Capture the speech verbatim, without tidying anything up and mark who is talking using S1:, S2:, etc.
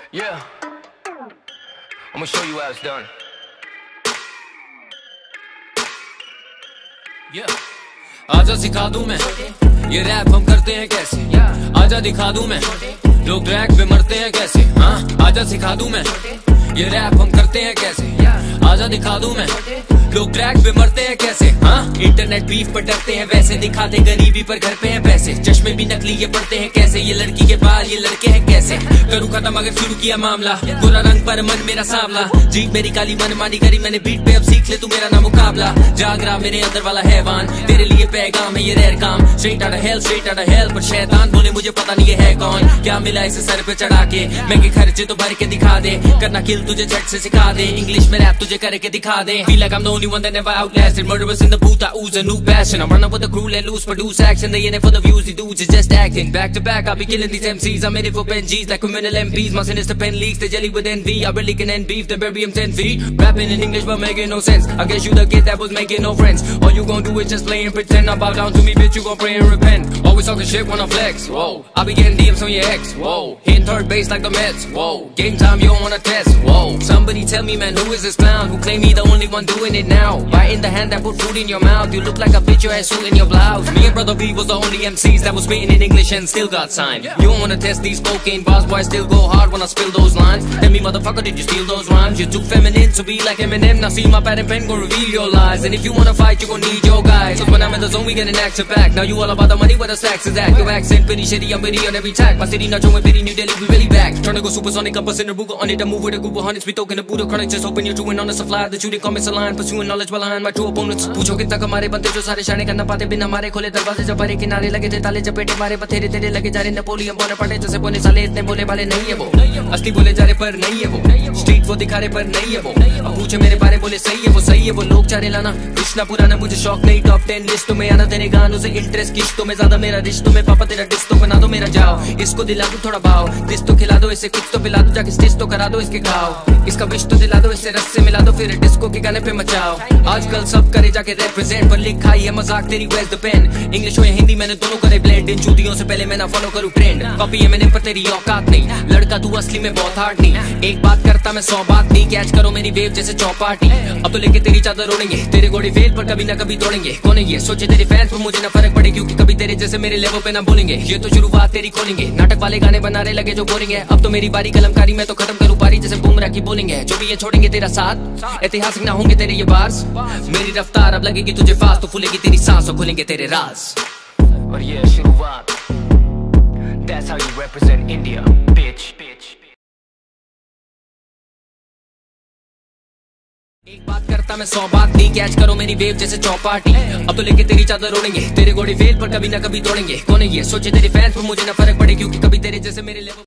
S1: Yeah, I'm gonna show you how it's done.
S2: Yeah. आजा सिखा दूं मैं ये रैप हम करते हैं कैसे, आजा दिखा दूं मैं लोग ड्रैग पे मरते हैं कैसे। हाँ आजा सिखा दूं मैं ये रैप हम करते हैं कैसे, आजा दिखा दूं मैं लोग ड्रैग पे मरते हैं कैसे। हाँ इंटरनेट बीफ पर डरते हैं वैसे, दिखाते गरीबी पर घर पे हैं पैसे। चश्मे भी नकली ये पड़ते हैं कैसे, ये लड़की के बाल ये लड़के हैं कैसे। करूँ खत्म अगर शुरू किया मामला, बुरा रंग पर मन मेरा सांवला। जीत मेरी काली मन मानी करी मैंने बीट पे, अब सीख ले तू मेरा ना मुकाबला। जाग रहा मेरे अंदर वाला हैवान, तेरे लिए पैगाम है ये रेयर काम। Straight out of hell straight out of hell, पर शैतान बोले मुझे पता नहीं ये है कौन। क्या मिला इसे सर पे चढ़ा के, महंगे खर्चे तो भर के दिखा दे। करना किल तुझे झट से सिखा दे, इंग्लिश में रैप तुझे करके दिखा दे। Feel like I'm the only one that never outlasted, murderers in the booth, I ooze a new passion. I'm running with the crew, let loose, produce action. They in it for the views, the dudes is just acting. Back to back, I'll be killing these M Cs. I'm in it for pen Gs like criminal M Ps. My sinister pen leaks, they jelly with envy. I really can end beef, then bury him ten feet. Rapping in English but making no sense. I guess you the kid that was making no friends. All you gon' do is just play and pretend. Now bow down to me, bitch, you gon' pray and repent. Always talking shit when I flex, whoa. I be getting D Ms on your ex, whoa. Hitting third base like the Mets, whoa. Game time, you don't wanna test, whoa. Somebody tell me, man, who is this clown who claim he the only one doing it now? Right in the hand that put food in your mouth. You look like a bitch, your ass suit in your blouse. Me and Brother B was the only M Cs that was spitting in English and still got signed. You don't wanna test these cocaine bars, boy, I still go hard when I spill those lines. Tell me, motherfucker, did you steal those rhymes? You're too feminine to be like Eminem. Now see my pad and pen gon' reveal your lies. And if you wanna fight, you gon' need your guys. Cause when I'm in the zone, we get an action back. Now you all about the money, where the stacks is at. Your accent pretty shitty, I'm witty on every track. My city not showing pity, New Delhi, we really back. Trying to go supersonic, I'm busting the Ruger on it. I move with a group of hundreds, we talking the Buddha chronic. Just hoping you're doing honest supply. The shooting comments a line, pursuing knowledge behind my true opponents. पूछो कितना कमारे बनते जो सारे शाने करना पाते बिना मारे। खोले दरवाजे जब भरे किनारे लगे थे ताले चपेटे मारे, बथेरे तेरे लगे जा रहे नेपोलियन बोने पड़े जैसे बोने साले। इतने बोले वाले नहीं है वो, असली बोले जा रहे पर नहीं है वो। स्ट्रीट वो दिखा रहे पर नहीं है वो। अब पूछे मेरे बारे बोले सही है वो, सही है वो। लोग चारे लाना कृष्णा पुराना, मुझे शौक नहीं टॉप टेन लिस्टों में आना। तेरे गानों से इंटरेस्ट किश्तों में ज्यादा, मेरा रिश्तों में पापा तेरा डिस्टो बना दो मेरा जाओ। इसको दिला दो थोड़ा भाव, दिस तो खिला दो इसे, कुछ तो पिला दो जाके स्टिच तो करा दो इसके घाव। इसका विश तो दिला दो इसे, रस से मिला दो फिर डिस्को के गाने पे मचाओ। आजकल सब करे जाके रिप्रेजेंट, पर लिखा ही है मजाक तेरी वेस्ट द पेन। इंग्लिश हो या हिंदी मैंने दोनों करे ब्लेंड, इन चूतियों से पहले मैं ना फॉलो करूँ ट्रेंड। कॉपी है मैंने पर तेरी औकात नहीं, लड़का तू असली में बहुत हार्ड नहीं। एक बात करता मैं सौ बात नहीं, कैच करो मेरी वेव जैसे चौपाटी। अब तो लेके तेरी चादर ओढ़ेंगे, तेरे घोड़े फेल पर कभी ना कभी तोड़ेंगे। कौन है ये सोचे तेरे फैंस पर मुझे ना फर्क पड़े, क्योंकि कभी तेरे जैसे मेरे लेवल पे ना बोलेंगे। ये तो शुरुआत तेरी खोलेंगे, नाटक वाले गाने बना रहे लगे जो बोरिंग है। अब तो मेरी बारी कलमकारी, मैं तो खत्म करूँ पारी जैसे बुमराह की बोलिंग है। जो भी ये छोड़ेंगे तेरा साथ, ऐतिहासिक ना होंगे तेरे ये बार्स। मेरी रफ्तार अब लगेगी तुझे फास्ट, तो फूलेगी तेरी सांस और खुलेंगे तेरे राज।
S1: और ये शुरुआत, that's how you represent India, bitch.
S2: एक बात करता मैं सौ बात नहीं, कैच करो मेरी वेव जैसे चौपाटी। अब तो लेके तेरी चादर ओढ़ेंगे, तेरे घोड़े फेल पर कभी ना कभी तोड़ेंगे। कौन है ये सोचे तेरे फैंस पर मुझे ना फर्क पड़े, क्योंकि कभी तेरे जैसे मेरे लेवल